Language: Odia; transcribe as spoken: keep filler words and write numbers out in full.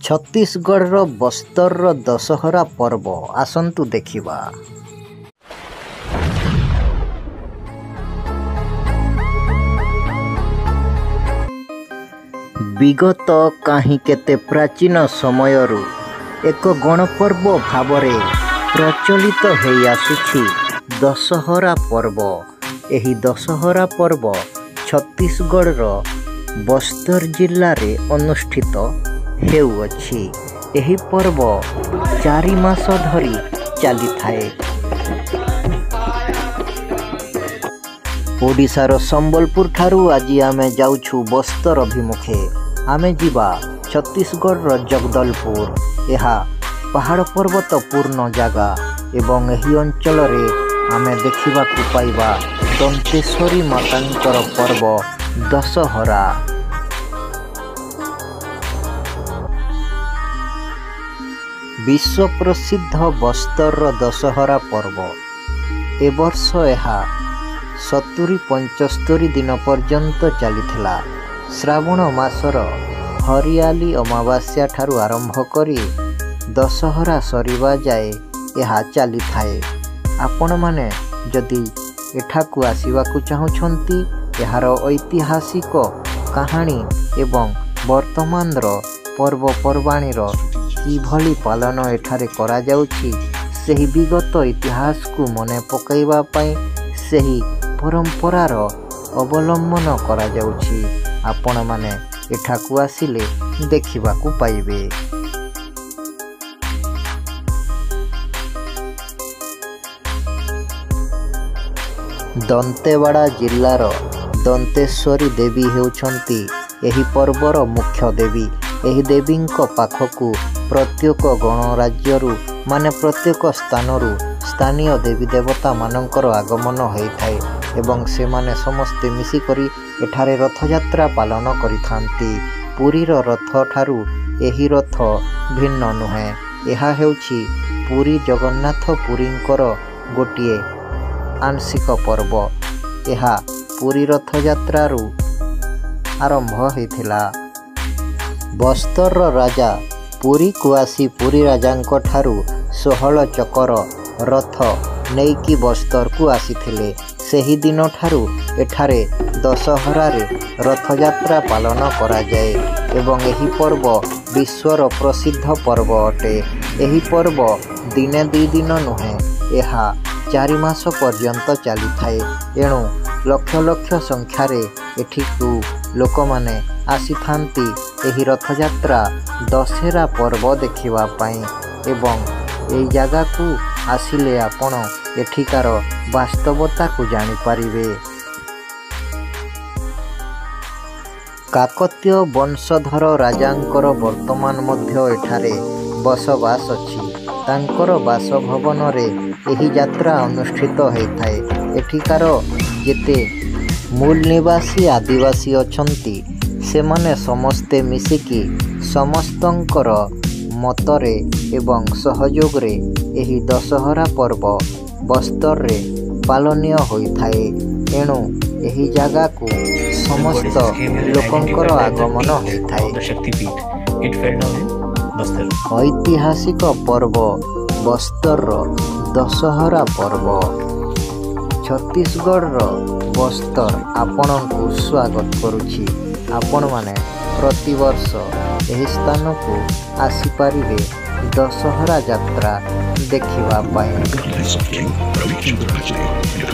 ଛତିଶଗଡ଼ର ବସ୍ତରର ଦଶହରା ପର୍ବ ଆସନ୍ତୁ ଦେଖିବା। ବିଗତ କାହିଁ କେତେ ପ୍ରାଚୀନ ସମୟରୁ ଏକ ଗଣପର୍ବ ଭାବରେ ପ୍ରଚଳିତ ହୋଇ ଆସୁଛି ଦଶହରା ପର୍ବ। ଏହି ଦଶହରା ପର୍ବ ଛତିଶଗଡ଼ର ବସ୍ତର ଜିଲ୍ଲାରେ ଅନୁଷ୍ଠିତ ହେଉଅଛି। ଏହି ପର୍ବ ଚାରି ମାସ ଧରି ଚାଲିଥାଏ। ଓଡ଼ିଶାର ସମ୍ବଲପୁର ଠାରୁ ଆଜି ଆମେ ଯାଉଛୁ ବସ୍ତର ଅଭିମୁଖେ। ଆମେ ଯିବା ଛତିଶଗଡ଼ର ଜଗଦଲପୁର। ଏହା ପାହାଡ଼ ପର୍ବତ ପୂର୍ଣ୍ଣ ଜାଗା ଏବଂ ଏହି ଅଞ୍ଚଳରେ ଆମେ ଦେଖିବାକୁ ପାଇବା ଦନ୍ତେଶ୍ୱରୀ ମାତାଙ୍କର ପର୍ବ ଦଶହରା। ବିଶ୍ୱ ପ୍ରସିଦ୍ଧ ବସ୍ତରର ଦଶହରା ପର୍ବ। ଏ ବର୍ଷ ଏହା ସତୁରି ପଞ୍ଚସ୍ତରୀ ଦିନ ପର୍ଯ୍ୟନ୍ତ ଚାଲିଥିଲା। ଶ୍ରାବଣ ମାସର ହରିଆଲି ଅମାବାସ୍ୟା ଠାରୁ ଆରମ୍ଭ କରି ଦଶହରା ସରିବା ଯାଏ ଏହା ଚାଲିଥାଏ। ଆପଣମାନେ ଯଦି ଏଠାକୁ ଆସିବାକୁ ଚାହୁଁଛନ୍ତି, ଏହାର ଐତିହାସିକ କାହାଣୀ ଏବଂ ବର୍ତ୍ତମାନର ପର୍ବପର୍ବାଣିର କିଭଳି ପାଳନ ଏଠାରେ କରାଯାଉଛି, ସେହି ବିଗତ ଇତିହାସକୁ ମନେ ପକାଇବା ପାଇଁ ସେହି ପରମ୍ପରାର ଅବଲମ୍ବନ କରାଯାଉଛି। ଆପଣମାନେ ଏଠାକୁ ଆସିଲେ ଦେଖିବାକୁ ପାଇବେ। ଦନ୍ତେୱାଡ଼ା ଜିଲ୍ଲାର ଦନ୍ତେଶ୍ୱରୀ ଦେବୀ ହେଉଛନ୍ତି ଏହି ପର୍ବର ମୁଖ୍ୟ ଦେବୀ। ଏହି ଦେବୀଙ୍କ ପାଖକୁ ପ୍ରତ୍ୟେକ ଗଣରାଜ୍ୟରୁ ମାନେ ପ୍ରତ୍ୟେକ ସ୍ଥାନରୁ ସ୍ଥାନୀୟ ଦେବୀ ଦେବତାମାନଙ୍କର ଆଗମନ ହୋଇଥାଏ ଏବଂ ସେମାନେ ସମସ୍ତେ ମିଶିକରି ଏଠାରେ ରଥଯାତ୍ରା ପାଳନ କରିଥାନ୍ତି। ପୁରୀର ରଥଠାରୁ ଏହି ରଥ ଭିନ୍ନ ନୁହେଁ। ଏହା ହେଉଛି ପୁରୀ ଜଗନ୍ନାଥ ପୁରୀଙ୍କର ଗୋଟିଏ ଆଂଶିକ ପର୍ବ। ଏହା ପୁରୀ ରଥଯାତ୍ରାରୁ ଆରମ୍ଭ ହୋଇଥିଲା। ବସ୍ତରର ରାଜା ପୁରୀକୁ ଆସି ପୁରୀ ରାଜାଙ୍କ ଠାରୁ ଷୋହଳ ଚକର ରଥ ନେଇକି ବସ୍ତରକୁ ଆସିଥିଲେ। ସେହି ଦିନଠାରୁ ଏଠାରେ ଦଶହରାରେ ରଥଯାତ୍ରା ପାଳନ କରାଯାଏ ଏବଂ ଏହି ପର୍ବ ବିଶ୍ୱର ପ୍ରସିଦ୍ଧ ପର୍ବ ଅଟେ। ଏହି ପର୍ବ ଦିନେ ଦୁଇ ଦିନ ନୁହେଁ, ଏହା ଚାରି ମାସ ପର୍ଯ୍ୟନ୍ତ ଚାଲିଥାଏ। ଏଣୁ ଲକ୍ଷ ଲକ୍ଷ ସଂଖ୍ୟାରେ ଏଠିକୁ ଲୋକମାନେ ଆସିଥାନ୍ତି ଏହି ରଥଯାତ୍ରା ଦଶହରା ପର୍ବ ଦେଖିବା ପାଇଁ ଏବଂ ଏହି ଜାଗାକୁ ଆସିଲେ ଆପଣ ଏଠିକାର ବାସ୍ତବତାକୁ ଜାଣିପାରିବେ। କାକତୀୟ ବଂଶଧର ରାଜାଙ୍କର ବର୍ତ୍ତମାନ ମଧ୍ୟ ଏଠାରେ ବସବାସ ଅଛି। ତାଙ୍କର ବାସଭବନରେ ଏହି ଯାତ୍ରା ଅନୁଷ୍ଠିତ ହୋଇଥାଏ। ଏଠିକାର ଯେତେ ମୂଳ ନିବାସୀ ଆଦିବାସୀ ଅଛନ୍ତି, ସେମାନେ ସମସ୍ତେ ମିଶିକି ସମସ୍ତଙ୍କର ମତରେ ଏବଂ ସହଯୋଗରେ ଏହି ଦଶହରା ପର୍ବ ବସ୍ତରରେ ପାଳନୀୟ ହୋଇଥାଏ। ଏଣୁ ଏହି ଜାଗାକୁ ସମସ୍ତ ଲୋକଙ୍କର ଆଗମନ ହୋଇଥାଏ। ଐତିହାସିକ ପର୍ବ ବସ୍ତରର ଦଶହରା ପର୍ବ। ଛତିଶଗଡ଼ର ବସ୍ତର ଆପଣଙ୍କୁ ସ୍ୱାଗତ କରୁଛି। ଆପଣମାନେ ପ୍ରତିବର୍ଷ ଏହି ସ୍ଥାନକୁ ଆସିପାରିବେ ଦଶହରା ଯାତ୍ରା ଦେଖିବା ପାଇଁ।